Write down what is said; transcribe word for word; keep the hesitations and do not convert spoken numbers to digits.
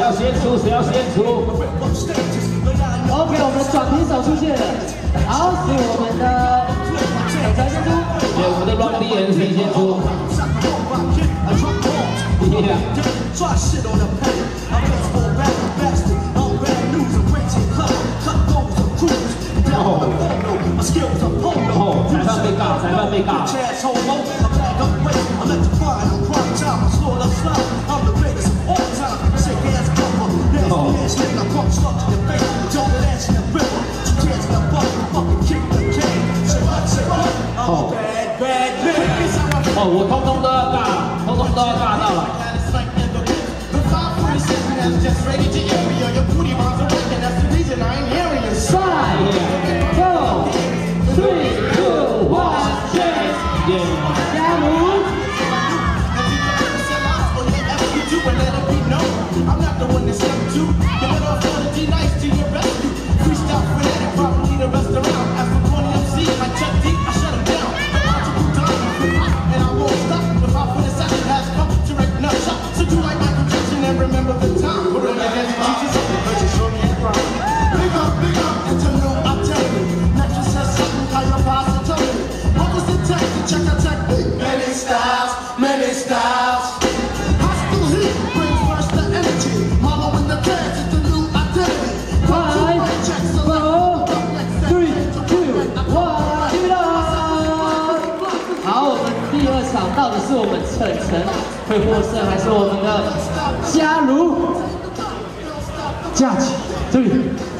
要先出？谁要先出 ？OK， 我们的转评手出现了。好，是我们的总裁先出。 对，我们的 Rock D M C 先出。哦，裁判被尬，裁判被尬。哦，哦，我通通都要尬，通通都要尬到了。到底是我们晨晨会获胜，还是我们的嘉如？架起，注意。